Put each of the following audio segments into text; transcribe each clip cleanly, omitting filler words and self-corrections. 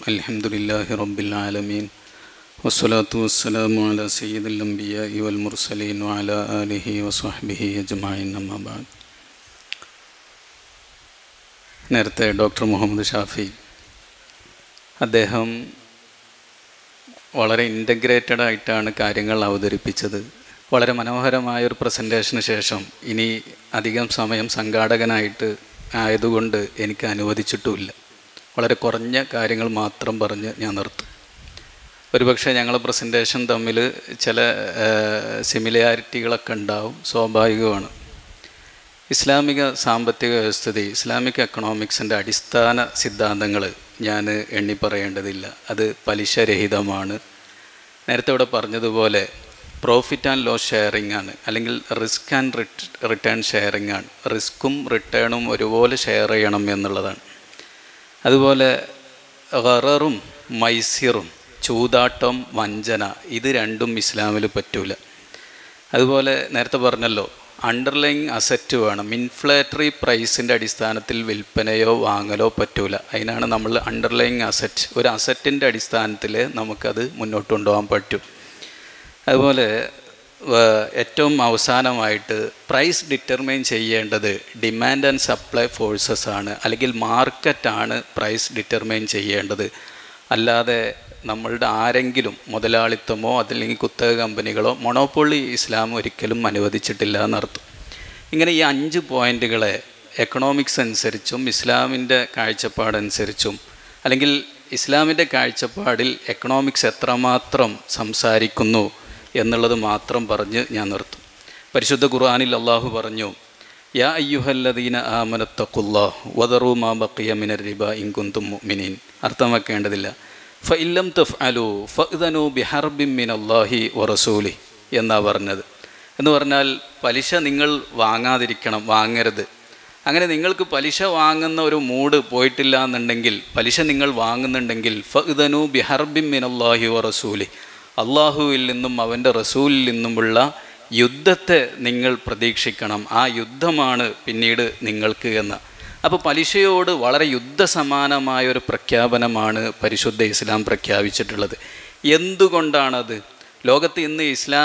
അൽഹംദുലില്ലാഹി റബ്ബിൽ ആലമീൻ വസ്സലാത്തു വസ്സലാമു അലാ സയ്യിദിൽ അംബിയാഇ വൽ മുർസലീൻ വഅലാ ആലിഹി വസ്വഹ്ബിഹി അജ്മഈൻ അമ്മാ ബഅദ്. നേരത്തെ ഡോക്ടർ മുഹമ്മദ് ഷാഫി അദ്ദേഹം വളരെ ഇൻ്റഗ്രേറ്റഡ് ആയിട്ടാണ് കാര്യങ്ങൾ അവതരിപ്പിച്ചത്. വളരെ മനോഹരമായൊരു പ്രസൻറ്റേഷന് ശേഷം ഇനി അധികം സമയം സംഘാടകനായിട്ട് ആയതുകൊണ്ട് എനിക്ക് അനുവദിച്ചിട്ടുമില്ല. വളരെ കുറഞ്ഞ കാര്യങ്ങൾ മാത്രം പറഞ്ഞ് ഞാൻ നിർത്തും. ഒരുപക്ഷെ ഞങ്ങൾ പ്രസൻറ്റേഷൻ തമ്മിൽ ചില സിമിലാരിറ്റികളൊക്കെ ഉണ്ടാവും, സ്വാഭാവികമാണ്. ഇസ്ലാമിക സാമ്പത്തിക വ്യവസ്ഥിതി, ഇസ്ലാമിക് എക്കണോമിക്സിൻ്റെ അടിസ്ഥാന സിദ്ധാന്തങ്ങൾ ഞാൻ എണ്ണി പറയേണ്ടതില്ല. അത് പലിശരഹിതമാണ്. നേരത്തെ ഇവിടെ പറഞ്ഞതുപോലെ പ്രോഫിറ്റ് ആൻഡ് ലോസ് ഷെയറിംഗ് ആണ്, അല്ലെങ്കിൽ റിസ്ക് ആൻഡ് റിട്ടേൺ ഷെയറിംഗ് ആണ്. റിസ്ക്കും റിട്ടേണും ഒരുപോലെ ഷെയർ ചെയ്യണം എന്നുള്ളതാണ്. അതുപോലെ ഖററും മൈസിറും, ചൂതാട്ടം, വഞ്ചന, ഇത് രണ്ടും ഇസ്ലാമിൽ പറ്റൂല. അതുപോലെ നേരത്തെ പറഞ്ഞല്ലോ, അണ്ടർലൈങ് അസറ്റ് വേണം. ഇൻഫ്ലേറ്ററി പ്രൈസിൻ്റെ അടിസ്ഥാനത്തിൽ വിൽപ്പനയോ വാങ്ങലോ പറ്റൂല. അതിനാണ് നമ്മൾ അണ്ടർലൈങ് അസറ്റ്, ഒരു അസറ്റിൻ്റെ അടിസ്ഥാനത്തിൽ നമുക്കത് മുന്നോട്ട് കൊണ്ടുപോകാൻ പറ്റും. അതുപോലെ ഏറ്റവും അവസാനമായിട്ട് പ്രൈസ് ഡിറ്റർമൈൻ ചെയ്യേണ്ടത് ഡിമാൻഡ് ആൻഡ് സപ്ലൈ ഫോഴ്സസ് ആണ്, അല്ലെങ്കിൽ മാർക്കറ്റാണ് പ്രൈസ് ഡിറ്റർമൈൻ ചെയ്യേണ്ടത്. അല്ലാതെ നമ്മളുടെ ആരെങ്കിലും മുതലാളിത്തമോ അതല്ലെങ്കിൽ കുത്തക കമ്പനികളോ മൊണോപ്പൊളി ഇസ്ലാം ഒരിക്കലും അനുവദിച്ചിട്ടില്ല എന്നർത്ഥം. ഇങ്ങനെ ഈ 5 പോയിൻറ്റുകളെ എക്കണോമിക്സ് അനുസരിച്ചും ഇസ്ലാമിൻ്റെ കാഴ്ചപ്പാടനുസരിച്ചും, അല്ലെങ്കിൽ ഇസ്ലാമിൻ്റെ കാഴ്ചപ്പാടിൽ എക്കണോമിക്സ് എത്രമാത്രം സംസാരിക്കുന്നു എന്നുള്ളത് മാത്രം പറഞ്ഞ് ഞാൻ നിർത്തും. പരിശുദ്ധ ഖുർആനിൽ അള്ളാഹു പറഞ്ഞു, യാ അയ്യുഹല്ലദീന ആമനത്തഖുല്ലാഹ് വദറൂ മാ ബഖിയ മിനർ റിബ ഇൻ കുന്തും മുഅ്മിനീൻ. അർത്ഥമാക്കേണ്ടതില്ല. ഫഇല്ലം തഫ്അലൂ ഫഅ്ദനൂ ബിഹർബിൻ മിനല്ലാഹി വറസൂലിഹി എന്നാ പറഞ്ഞത്. എന്ന് പറഞ്ഞാൽ പലിശ നിങ്ങൾ വാങ്ങാതിരിക്കണം, വാങ്ങരുത്. അങ്ങനെ നിങ്ങൾക്ക് പലിശ വാങ്ങുന്ന ഒരു മൂഡ് പോയിട്ടില്ല എന്നുണ്ടെങ്കിൽ, പലിശ നിങ്ങൾ വാങ്ങുന്നുണ്ടെങ്കിൽ ഫഅ്ദനൂ ബിഹർബിൻ മിനല്ലാഹി വറസൂലിഹി, അള്ളാഹുവിൽ നിന്നും അവൻ്റെ റസൂലിൽ നിന്നുമുള്ള യുദ്ധത്തെ നിങ്ങൾ പ്രതീക്ഷിക്കണം. ആ യുദ്ധമാണ് പിന്നീട് നിങ്ങൾക്ക് എന്ന്. അപ്പോൾ പലിശയോട് വളരെ യുദ്ധസമാനമായൊരു പ്രഖ്യാപനമാണ് പരിശുദ്ധ ഇസ്ലാം പ്രഖ്യാപിച്ചിട്ടുള്ളത്. എന്തുകൊണ്ടാണത്? ലോകത്ത് ഇന്ന്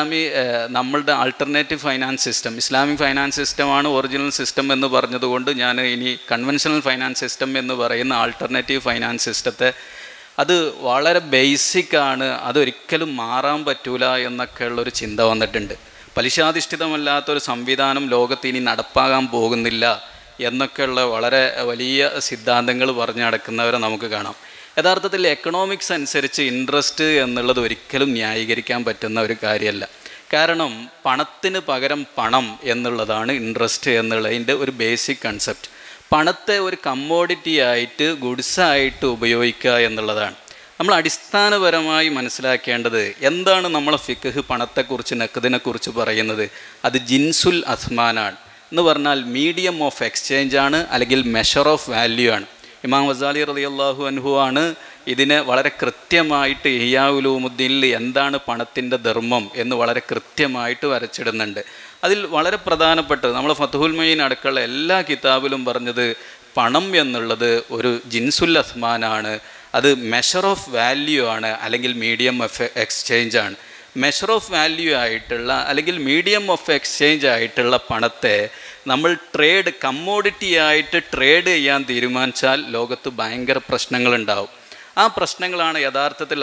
നമ്മളുടെ alternative finance system, Islamic finance സിസ്റ്റമാണ് ഒറിജിനൽ സിസ്റ്റം എന്ന് പറഞ്ഞതുകൊണ്ട് ഞാൻ ഇനി കൺവെൻഷണൽ ഫൈനാൻസ് സിസ്റ്റം എന്ന് പറയുന്ന ആൾട്ടർനേറ്റീവ് ഫൈനാൻസ് സിസ്റ്റത്തെ, അത് വളരെ ബേസിക്കാണ്, അതൊരിക്കലും മാറാൻ പറ്റൂല എന്നൊക്കെയുള്ളൊരു ചിന്ത വന്നിട്ടുണ്ട്. പലിശാധിഷ്ഠിതമല്ലാത്തൊരു സംവിധാനം ലോകത്ത് ഇനി നടപ്പാകാൻ പോകുന്നില്ല എന്നൊക്കെയുള്ള വളരെ വലിയ സിദ്ധാന്തങ്ങൾ പറഞ്ഞു നടക്കുന്നവരെ നമുക്ക് കാണാം. യഥാർത്ഥത്തിൽ എക്കണോമിക്സ് അനുസരിച്ച് ഇൻട്രസ്റ്റ് എന്നുള്ളത് ഒരിക്കലും ന്യായീകരിക്കാൻ പറ്റുന്ന ഒരു കാര്യമല്ല. കാരണം പണത്തിന് പകരം പണം എന്നുള്ളതാണ് ഇൻട്രസ്റ്റ് എന്നുള്ളതിൻ്റെ ഒരു ബേസിക് കൺസെപ്റ്റ്. പണത്തെ ഒരു കമ്മോഡിറ്റി ആയിട്ട്, ഗുഡ്സായിട്ട് ഉപയോഗിക്കുക എന്നുള്ളതാണ്. നമ്മൾ അടിസ്ഥാനപരമായി മനസ്സിലാക്കേണ്ടത് എന്താണ്. നമ്മളെ ഫിഖ് പണത്തെക്കുറിച്ച്, നഖദിനെക്കുറിച്ച് പറയുന്നത് അത് ജിൻസുൽ അസ്മാനാണ്. എന്ന് പറഞ്ഞാൽ മീഡിയം ഓഫ് എക്സ്ചേഞ്ച് ആണ്, അല്ലെങ്കിൽ മെഷർ ഓഫ് വാല്യൂ ആണ്. ഇമാം ഗസാലി റളിയല്ലാഹു അൻഹു ആണ് ഇതിനെ വളരെ കൃത്യമായിട്ട് ഇഹ്യാ ഉലൂമുദ്ദീനിൽ എന്താണ് പണത്തിൻ്റെ ധർമ്മം എന്ന് വളരെ കൃത്യമായിട്ട് വരച്ചിടുന്നുണ്ട്. അതിൽ വളരെ പ്രധാനപ്പെട്ടത് നമ്മൾ ഫത്ഹുൽ മുഈൻ അടക്കമുള്ള എല്ലാ കിതാബിലും പറഞ്ഞത് പണം എന്നുള്ളത് ഒരു ജിൻസുൽ അസ്മാനാണ്, അത് മെഷർ ഓഫ് വാല്യൂ ആണ്, അല്ലെങ്കിൽ മീഡിയം ഓഫ് എക്സ്ചേഞ്ച് ആണ്. മെഷർ ഓഫ് വാല്യൂ ആയിട്ടുള്ള, അല്ലെങ്കിൽ മീഡിയം ഓഫ് എക്സ്ചേഞ്ച് ആയിട്ടുള്ള പണത്തെ നമ്മൾ കമ്മോഡിറ്റി ആയിട്ട് ട്രേഡ് ചെയ്യാൻ തീരുമാനിച്ചാൽ ലോകത്ത് ഭയങ്കര പ്രശ്നങ്ങളുണ്ടാവും. ആ പ്രശ്നങ്ങളാണ് യഥാർത്ഥത്തിൽ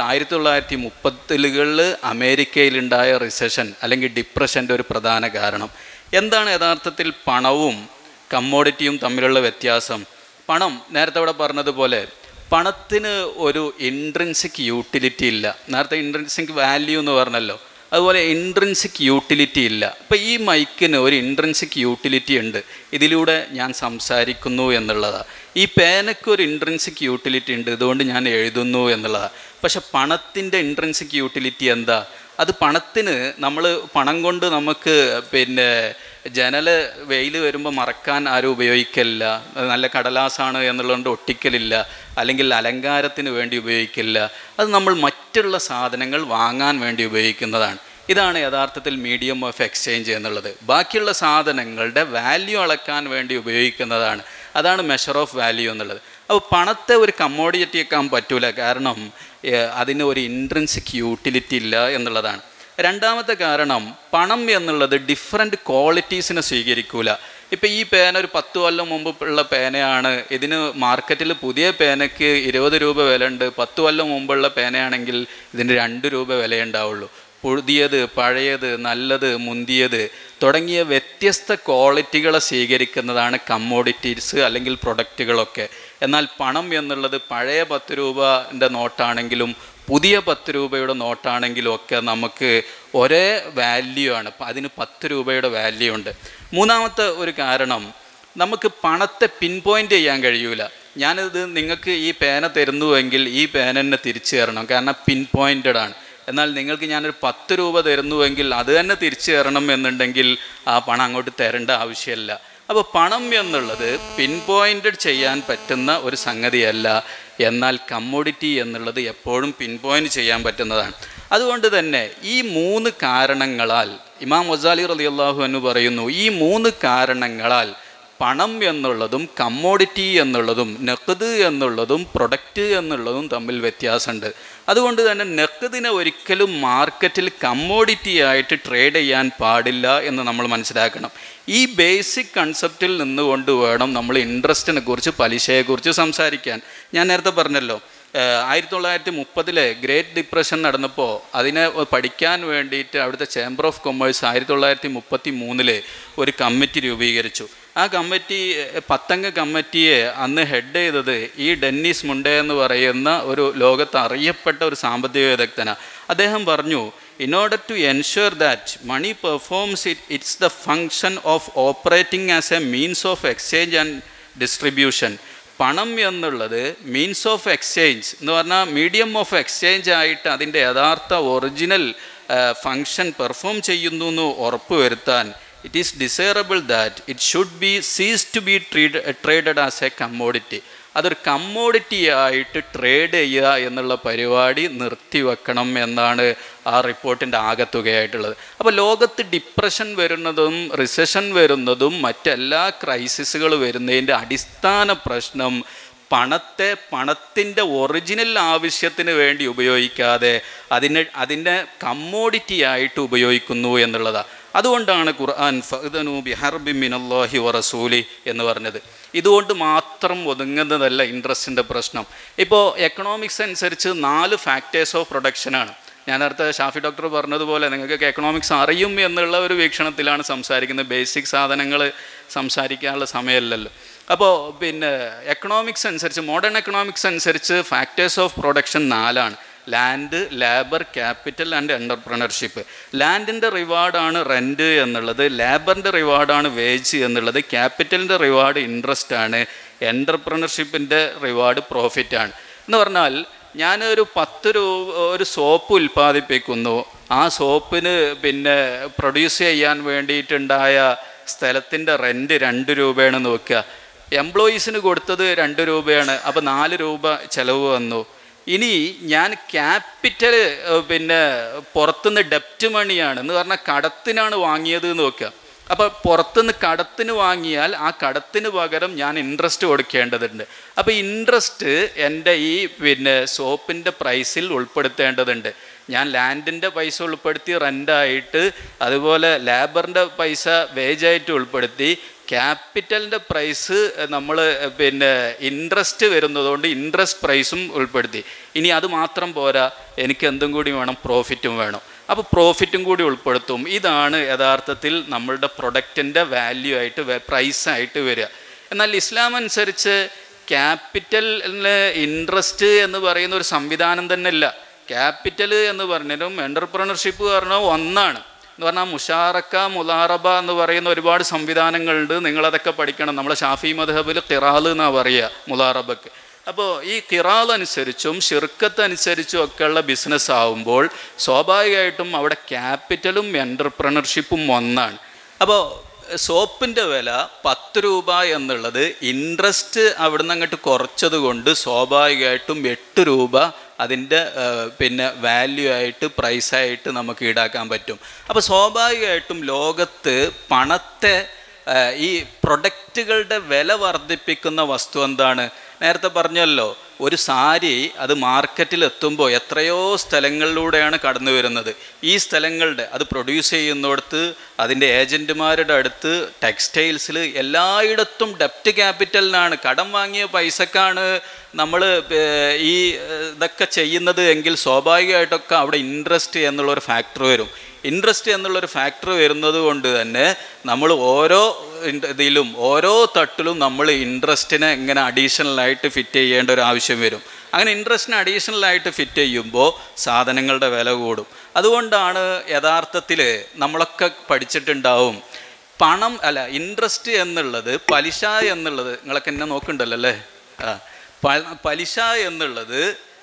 1930കളിൽ അമേരിക്കയിലുണ്ടായ റിസഷൻ അല്ലെങ്കിൽ ഡിപ്രഷൻ്റെ ഒരു പ്രധാന കാരണം. എന്താണ് യഥാർത്ഥത്തിൽ പണവും കമ്മോഡിറ്റിയും തമ്മിലുള്ള വ്യത്യാസം? പണം, നേരത്തെ ഇവിടെ പറഞ്ഞതുപോലെ, പണത്തിന് ഒരു ഇൻട്രിൻസിക് യൂട്ടിലിറ്റി ഇല്ല. നേരത്തെ ഇൻട്രിൻസിക് വാല്യൂ എന്ന് പറഞ്ഞല്ലോ, അതുപോലെ ഇൻട്രിൻസിക് യൂട്ടിലിറ്റി ഇല്ല. ഇപ്പോൾ ഈ മൈക്കിന് ഒരു ഇൻട്രിൻസിക് യൂട്ടിലിറ്റി ഉണ്ട്, ഇതിലൂടെ ഞാൻ സംസാരിക്കുന്നു എന്നുള്ളതാണ്. ഈ പേനയ്ക്ക് ഒരു ഇൻട്രിൻസിക് യൂട്ടിലിറ്റി ഉണ്ട്, ഇതുകൊണ്ട് ഞാൻ എഴുതുന്നു എന്നുള്ളതാണ്. പക്ഷെ പണത്തിൻ്റെ ഇൻട്രിൻസിക് യൂട്ടിലിറ്റി എന്താ? അത് പണത്തിന് പണം കൊണ്ട് നമുക്ക് ജനൽ വെയിൽ വരുമ്പോൾ മറക്കാൻ ആരും ഉപയോഗിക്കില്ല, നല്ല കടലാസാണ് എന്നുള്ളതുകൊണ്ട് ഒട്ടിക്കലില്ല, അല്ലെങ്കിൽ അലങ്കാരത്തിന് വേണ്ടി ഉപയോഗിക്കില്ല. അത് നമ്മൾ മറ്റുള്ള സാധനങ്ങൾ വാങ്ങാൻ വേണ്ടി ഉപയോഗിക്കുന്നതാണ്. ഇതാണ് യഥാർത്ഥത്തിൽ മീഡിയം ഓഫ് എക്സ്ചേഞ്ച് എന്നുള്ളത്. ബാക്കിയുള്ള സാധനങ്ങളുടെ വാല്യൂ അളക്കാൻ വേണ്ടി ഉപയോഗിക്കുന്നതാണ്. അതാണ് മെഷർ ഓഫ് വാല്യൂ എന്നുള്ളത്. അപ്പോൾ പണത്തെ ഒരു കമ്മോഡിറ്റി ആക്കാൻ പറ്റൂല, കാരണം അതിന് ഒരു ഇൻട്രിൻസിക് യൂട്ടിലിറ്റി ഇല്ല എന്നുള്ളതാണ്. രണ്ടാമത്തെ കാരണം, പണം എന്നുള്ളത് ഡിഫറെൻറ്റ് ക്വാളിറ്റീസിനെ സ്വീകരിക്കൂല. ഇപ്പം ഈ പേന ഒരു 10 കൊല്ലം മുമ്പ് ഉള്ള പേനയാണ്, ഇതിന് മാർക്കറ്റിൽ പുതിയ പേനയ്ക്ക് 20 രൂപ വില ഉണ്ട്. 10 കൊല്ലം മുമ്പുള്ള പേനയാണെങ്കിൽ ഇതിന് 2 രൂപ വിലയുണ്ടാവുള്ളൂ. പുതിയത്, പഴയത്, നല്ലത്, മുന്തിയത് തുടങ്ങിയ വ്യത്യസ്ത ക്വാളിറ്റികളെ സ്വീകരിക്കുന്നതാണ് കമ്മോഡിറ്റീസ് അല്ലെങ്കിൽ പ്രൊഡക്റ്റുകളൊക്കെ. എന്നാൽ പണം എന്നുള്ളത് പഴയ 10 രൂപൻ്റെ നോട്ടാണെങ്കിലും പുതിയ 10 രൂപയുടെ നോട്ടാണെങ്കിലും ഒക്കെ നമുക്ക് ഒരേ വാല്യൂ ആണ്, അതിന് 10 രൂപയുടെ വാല്യൂ ഉണ്ട്. മൂന്നാമത്തെ ഒരു കാരണം, നമുക്ക് പണത്തെ പിൻ പോയിൻ്റ് ചെയ്യാൻ കഴിയൂല. ഞാനിത് നിങ്ങൾക്ക് ഈ പേന തരുന്നുവെങ്കിൽ ഈ പേന തന്നെ തിരിച്ചു തരണം, കാരണം പിൻ പോയിൻറ്റഡ് ആണ്. എന്നാൽ നിങ്ങൾക്ക് ഞാനൊരു 10 രൂപ തരുന്നുവെങ്കിൽ അത് തന്നെ തിരിച്ചു തരണം എന്നുണ്ടെങ്കിൽ ആ പണം അങ്ങോട്ട് തരേണ്ട ആവശ്യമില്ല. അപ്പോൾ പണം എന്നുള്ളത് പിൻ പോയിൻറ്റഡ് ചെയ്യാൻ പറ്റുന്ന ഒരു സംഗതിയല്ല. എന്നാൽ കമ്മോഡിറ്റി എന്നുള്ളത് എപ്പോഴും പിൻ പോയിൻ്റ് ചെയ്യാൻ പറ്റുന്നതാണ്. അതുകൊണ്ട് തന്നെ ഈ 3 കാരണങ്ങളാൽ ഇമാം ഗസാലി റളിയല്ലാഹു അൻഹു പറയുന്നു, ഈ 3 കാരണങ്ങളാൽ പണം എന്നുള്ളതും കമ്മോഡിറ്റി എന്നുള്ളതും നഖദ് എന്നുള്ളതും പ്രൊഡക്റ്റ് എന്നുള്ളതും തമ്മിൽ വ്യത്യാസമുണ്ട്. അതുകൊണ്ട് തന്നെ നഖദിനെ ഒരിക്കലും മാർക്കറ്റിൽ കമ്മോഡിറ്റി ആയിട്ട് ട്രേഡ് ചെയ്യാൻ പാടില്ല എന്ന് നമ്മൾ മനസ്സിലാക്കണം. ഈ ബേസിക് കൺസെപ്റ്റിൽ നിന്നുകൊണ്ട് വേണം നമ്മൾ ഇൻട്രസ്റ്റിനെ കുറിച്ച്, പലിശയെക്കുറിച്ച് സംസാരിക്കാൻ. ഞാൻ നേരത്തെ പറഞ്ഞല്ലോ, 1930 ഗ്രേറ്റ് ഡിപ്രഷൻ നടന്നപ്പോൾ അതിനെ പഠിക്കാൻ വേണ്ടിയിട്ട് അവിടുത്തെ ചേംബർ ഓഫ് കൊമേഴ്സ് 1933 ഒരു കമ്മിറ്റി രൂപീകരിച്ചു. ആ കമ്മിറ്റി 10 കമ്മിറ്റിയെ അന്ന് ഹെഡ് ചെയ്തത് ഈ ഡെന്നിസ് മുണ്ടേ എന്ന് പറയുന്ന ഒരു ലോകത്ത് അറിയപ്പെട്ട ഒരു സാമ്പത്തിക വിദഗ്ധനാണ്. അദ്ദേഹം പറഞ്ഞു, in order to ensure that money performs it's the function of operating as a means of exchange and distribution. പണം എന്നുള്ളത് മീൻസ് ഓഫ് എക്സ്ചേഞ്ച് എന്ന് പറഞ്ഞാൽ മീഡിയം ഓഫ് എക്സ്ചേഞ്ച് ആയിട്ട് അതിൻ്റെ യഥാർത്ഥ ഒറിജിനൽ ഫങ്ഷൻ പെർഫോം ചെയ്യുന്നു എന്ന് ഉറപ്പ് വരുത്താൻ it is desirable that it should be ceased to be traded as a commodity. അതൊരു കമ്മോഡിറ്റി ആയിട്ട് ട്രേഡ് ചെയ്യുക എന്നുള്ള പരിപാടി നിർത്തിവെക്കണം എന്നാണ് ആ റിപ്പോർട്ടിൻ്റെ ആകത്തുകയായിട്ടുള്ളത്. അപ്പോൾ ലോകത്ത് ഡിപ്രഷൻ വരുന്നതും റിസഷൻ വരുന്നതും മറ്റെല്ലാ ക്രൈസിസുകൾ വരുന്നതിൻ്റെ അടിസ്ഥാന പ്രശ്നം പണത്തിൻ്റെ ഒറിജിനൽ ആവശ്യത്തിന് വേണ്ടി ഉപയോഗിക്കാതെ അതിനെ കമ്മോഡിറ്റി ആയിട്ട് ഉപയോഗിക്കുന്നു എന്നുള്ളതാണ്. അതുകൊണ്ടാണ് ഖുർആൻ ഫഅ്ദനൂ ബിഹർബിൻ മിനല്ലാഹി വറസൂലി എന്ന് പറഞ്ഞത്. ഇതുകൊണ്ട് മാത്രം ഒതുങ്ങുന്നതല്ല ഇൻട്രസ്റ്റിൻ്റെ പ്രശ്നം. ഇപ്പോൾ എക്കണോമിക്സ് അനുസരിച്ച് 4 ഫാക്ടേഴ്സ് ഓഫ് പ്രൊഡക്ഷനാണ്. ഞാൻ നേരത്തെ ഷാഫി ഡോക്ടർ പറഞ്ഞതുപോലെ നിങ്ങൾക്കൊക്കെ എക്കണോമിക്സ് അറിയും എന്നുള്ള ഒരു വീക്ഷണത്തിലാണ് സംസാരിക്കുന്നത്. ബേസിക് സാധനങ്ങൾ സംസാരിക്കാനുള്ള സമയമല്ലല്ലോ. അപ്പോൾ എക്കണോമിക്സ് അനുസരിച്ച്, മോഡേൺ എക്കണോമിക്സ് അനുസരിച്ച് ഫാക്ടേഴ്സ് ഓഫ് പ്രൊഡക്ഷൻ 4ആണ്. Land, labour, capital and entrepreneurship. ലാൻഡിൻ്റെ റിവാർഡാണ് റെൻറ്റ് എന്നുള്ളത്, ലേബറിൻ്റെ റിവാർഡാണ് വേജ് എന്നുള്ളത്, ക്യാപിറ്റലിൻ്റെ റിവാർഡ് ഇൻട്രസ്റ്റ് ആണ്, എൻ്റർപ്രണർഷിപ്പിൻ്റെ റിവാർഡ് പ്രോഫിറ്റാണ്. എന്ന് പറഞ്ഞാൽ ഞാനൊരു 10 രൂപ ഒരു സോപ്പ് ഉൽപ്പാദിപ്പിക്കുന്നു, ആ സോപ്പിന് പ്രൊഡ്യൂസ് ചെയ്യാൻ വേണ്ടിയിട്ടുണ്ടായ സ്ഥലത്തിൻ്റെ റെൻറ്റ് 2 രൂപയാണെന്ന് വെക്കുക. എംപ്ലോയീസിന് കൊടുത്തത് 2 രൂപയാണ്, അപ്പോൾ 4 രൂപ ചിലവ് വന്നു. ഇനി ഞാൻ ക്യാപിറ്റൽ പുറത്തുനിന്ന് ഡെപ്റ്റ് മണിയാണ് എന്ന് പറഞ്ഞാൽ കടത്തിനാണ് വാങ്ങിയത് എന്ന് വെക്കുക. അപ്പോൾ പുറത്തുനിന്ന് കടത്തിന് വാങ്ങിയാൽ ആ കടത്തിന് പകരം ഞാൻ ഇൻട്രസ്റ്റ് കൊടുക്കേണ്ടതുണ്ട്. അപ്പോൾ ഇൻട്രസ്റ്റ് എൻ്റെ ഈ സോപ്പിൻ്റെ പ്രൈസിൽ ഉൾപ്പെടുത്തേണ്ടതുണ്ട്. ഞാൻ ലാൻഡിൻ്റെ പൈസ ഉൾപ്പെടുത്തി റെൻ്റായിട്ട്, അതുപോലെ ലേബറിൻ്റെ പൈസ വേജായിട്ട് ഉൾപ്പെടുത്തി, ക്യാപിറ്റലിൻ്റെ പ്രൈസ് നമ്മൾ ഇൻട്രസ്റ്റ് വരുന്നതുകൊണ്ട് ഇൻട്രസ്റ്റ് പ്രൈസും ഉൾപ്പെടുത്തി. ഇനി അത് മാത്രം പോരാ, എനിക്ക് എന്തും കൂടി വേണം, പ്രോഫിറ്റും വേണം. അപ്പോൾ പ്രോഫിറ്റും കൂടി ഉൾപ്പെടുത്തും. ഇതാണ് യഥാർത്ഥത്തിൽ നമ്മളുടെ പ്രൊഡക്റ്റിൻ്റെ വാല്യൂ ആയിട്ട്, പ്രൈസായിട്ട് വരിക. എന്നാൽ ഇസ്ലാം അനുസരിച്ച് ക്യാപിറ്റലിന് ഇൻട്രസ്റ്റ് എന്ന് പറയുന്ന ഒരു സംവിധാനം തന്നെ ഇല്ല. ക്യാപിറ്റൽ എന്ന് പറഞ്ഞതും എൻ്റർപ്രണർഷിപ്പ് പറഞ്ഞാൽ ഒന്നാണ്. എന്ന് പറഞ്ഞാൽ മുഷാറക്ക, മുലാറബ എന്ന് പറയുന്ന ഒരുപാട് സംവിധാനങ്ങളുണ്ട്. നിങ്ങളതൊക്കെ പഠിക്കണം. നമ്മളെ ഷാഫി മദ്ഹബിൽ ഖിറാൽ എന്നാണ് പറയുക മുലാറബക്ക്. അപ്പോൾ ഈ ഖിറാൽ അനുസരിച്ചും ഷിർക്കത്ത് അനുസരിച്ചും ഒക്കെയുള്ള ബിസിനസ് ആവുമ്പോൾ സ്വാഭാവികമായിട്ടും അവിടെ ക്യാപിറ്റലും എൻ്റർപ്രണർഷിപ്പും ഒന്നാണ്. അപ്പോൾ സോപ്പിൻ്റെ വില 10 രൂപ എന്നുള്ളത് ഇൻട്രസ്റ്റ് അവിടുന്ന് അങ്ങോട്ട് കുറച്ചത് കൊണ്ട് സ്വാഭാവികമായിട്ടും 8 രൂപ അതിൻ്റെ വാല്യൂ ആയിട്ട്, പ്രൈസായിട്ട് നമുക്ക് ഈടാക്കാൻ പറ്റും. അപ്പോൾ സ്വാഭാവികമായിട്ടും ലോകത്ത് പണത്തെ ഈ പ്രൊഡക്റ്റുകളുടെ വില വർദ്ധിപ്പിക്കുന്ന വസ്തു എന്താണ്? നേരത്തെ പറഞ്ഞല്ലോ, ഒരു സാരി അത് മാർക്കറ്റിൽ എത്തുമ്പോൾ എത്രയോ സ്ഥലങ്ങളിലൂടെയാണ് കടന്നു വരുന്നത്. ഈ സ്ഥലങ്ങളുടെ അത് പ്രൊഡ്യൂസ് ചെയ്യുന്നിടത്ത്, അതിൻ്റെ ഏജൻറ്റുമാരുടെ അടുത്ത്, ടെക്സ്റ്റൈൽസിൽ, എല്ലായിടത്തും ഡെപ്റ്റ് ക്യാപിറ്റലിനാണ്, കടം വാങ്ങിയ പൈസക്കാണ് നമ്മൾ ഈ ഇതൊക്കെ ചെയ്യുന്നത് എങ്കിൽ സ്വാഭാവികമായിട്ടൊക്കെ അവിടെ ഇൻട്രസ്റ്റ് എന്നുള്ളൊരു ഫാക്ടർ വരും. ഇൻട്രസ്റ്റ് എന്നുള്ളൊരു ഫാക്ടർ വരുന്നത് കൊണ്ട് തന്നെ നമ്മൾ ഓരോ ഇതിലും ഓരോ തട്ടിലും നമ്മൾ ഇൻട്രസ്റ്റിനെ ഇങ്ങനെ അഡീഷണലായിട്ട് ഫിറ്റ് ചെയ്യേണ്ട ഒരു ആവശ്യം വരും. അങ്ങനെ ഇൻട്രസ്റ്റിന് അഡീഷണലായിട്ട് ഫിറ്റ് ചെയ്യുമ്പോൾ സാധനങ്ങളുടെ വില കൂടും. അതുകൊണ്ടാണ് യഥാർത്ഥത്തിൽ നമ്മളൊക്കെ പഠിച്ചിട്ടുണ്ടാവും, പണം അല്ല ഇൻട്രസ്റ്റ് എന്നുള്ളത്, പലിശ എന്നുള്ളത്, നിങ്ങളൊക്കെ എന്നെ നോക്കുന്നുണ്ടല്ലോ അല്ലേ, പലിശ എന്നുള്ളത്